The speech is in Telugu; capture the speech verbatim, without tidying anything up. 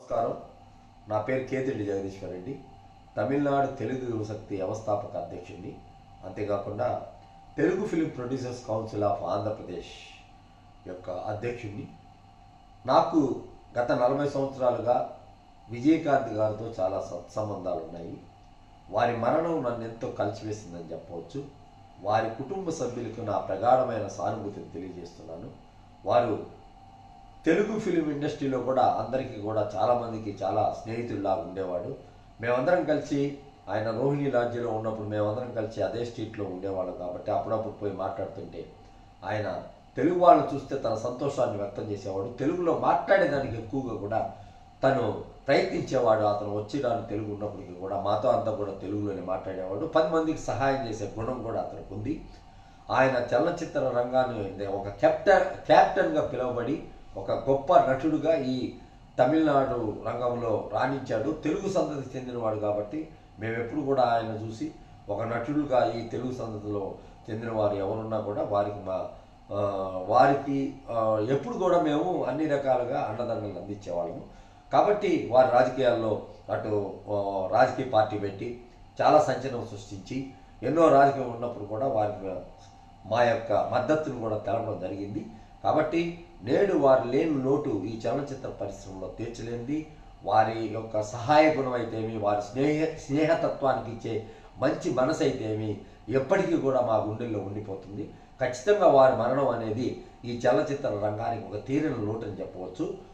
నమస్కారం. నా పేరు కేతిరెడ్డి జగదీశ్వర్ రెడ్డి. తమిళనాడు తెలుగు యువశక్తి వ్యవస్థాపక అధ్యక్షుడిని, అంతేకాకుండా Telugu film producers council of Andhra Pradesh యొక్క అధ్యక్షుడిని. నాకు గత నలభై సంవత్సరాలుగా విజయకాంత్ గారితో చాలా సత్సంబంధాలు ఉన్నాయి. వారి మరణం నన్ను ఎంతో కలిసివేసిందని చెప్పవచ్చు. వారి కుటుంబ సభ్యులకు నా ప్రగాఢమైన సానుభూతిని తెలియజేస్తున్నాను. వారు తెలుగు ఫిలిం ఇండస్ట్రీలో కూడా అందరికీ కూడా చాలామందికి చాలా స్నేహితుల్లాగా ఉండేవాడు. మేమందరం కలిసి ఆయన రోహిణి లాడ్జిలో ఉన్నప్పుడు మేమందరం కలిసి అదే స్ట్రీట్లో ఉండేవాళ్ళం కాబట్టి అప్పుడప్పుడు పోయి మాట్లాడుతుంటే ఆయన తెలుగు వాళ్ళు చూస్తే తన సంతోషాన్ని వ్యక్తం చేసేవాడు. తెలుగులో మాట్లాడేదానికి ఎక్కువగా కూడా తను ప్రయత్నించేవాడు. అతను వచ్చేదాన్ని తెలుగు ఉన్నప్పటికీ కూడా మాతో అంతా కూడా తెలుగులోనే మాట్లాడేవాడు. పది మందికి సహాయం చేసే గుణం కూడా అతనికి ఉంది. ఆయన చలనచిత్ర రంగాన్ని ఒక కెప్టెన్ క్యాప్టెన్గా పిలువబడి ఒక గొప్ప నటుడుగా ఈ తమిళనాడు రంగంలో రాణించాడు. తెలుగు సంతతికి చెందినవాడు కాబట్టి మేము ఎప్పుడు కూడా ఆయన చూసి ఒక నటుడుగా ఈ తెలుగు సంతతిలో చెందిన వారు ఎవరున్నా కూడా వారికి మా వారికి ఎప్పుడు కూడా మేము అన్ని రకాలుగా అండదండలు అందించేవాళ్ళము. కాబట్టి వారి రాజకీయాల్లో అటు రాజకీయ పార్టీ పెట్టి చాలా సంచలనం సృష్టించి ఎన్నో రాజకీయం ఉన్నప్పుడు కూడా వారికి మా యొక్క మద్దతును కూడా తెలపడం జరిగింది. కాబట్టి నేడు వారి లేని లోటు ఈ చలనచిత్ర పరిశ్రమలో తీర్చలేనిది. వారి యొక్క సహాయ గుణం అయితేమి, వారి స్నేహ స్నేహతత్వానికి ఇచ్చే మంచి మనసు అయితేమి ఎప్పటికీ కూడా మా గుండెల్లో ఉండిపోతుంది. ఖచ్చితంగా వారి మరణం అనేది ఈ చలనచిత్ర రంగానికి ఒక తీరని లోటు అని చెప్పవచ్చు.